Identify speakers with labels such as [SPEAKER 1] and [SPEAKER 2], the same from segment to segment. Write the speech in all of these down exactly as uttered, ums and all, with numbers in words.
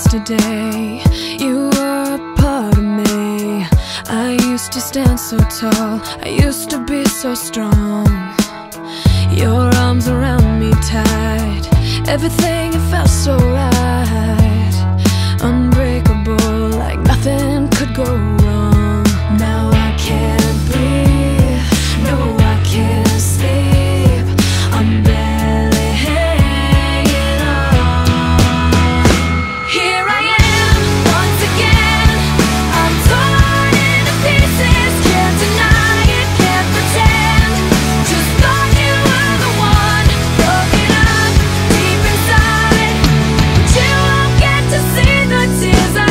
[SPEAKER 1] yesterday. You were a part of me. I used to stand so tall, I used to be so strong. Your arms around me tight, everything, it felt so right. Unbreakable, like nothing could go wrong. Now I can't breathe, no I can't sleep, I'm barely hanging on. Here I am, once again, I'm torn into pieces. Can't deny it, can't pretend. Just thought you were the one, broken up deep inside, but you won't get to see the tears I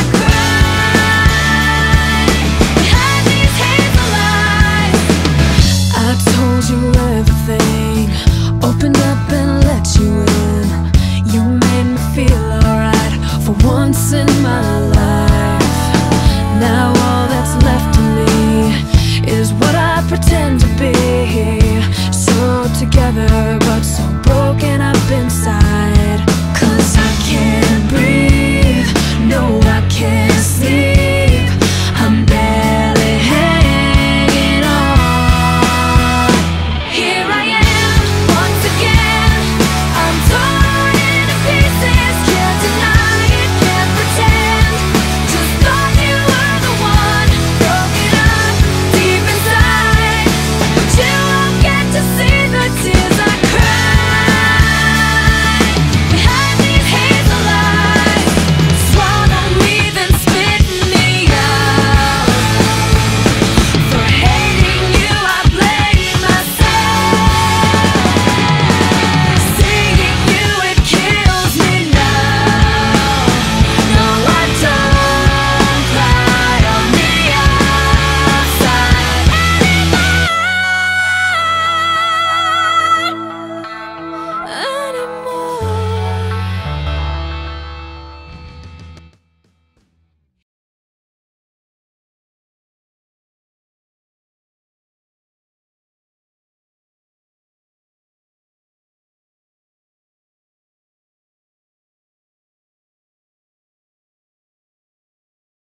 [SPEAKER 1] cried. We had these hazel eyes. I told you everything, opened up and let you in. You made me feel alright for once in my life. Now all that's left of me is what I pretend to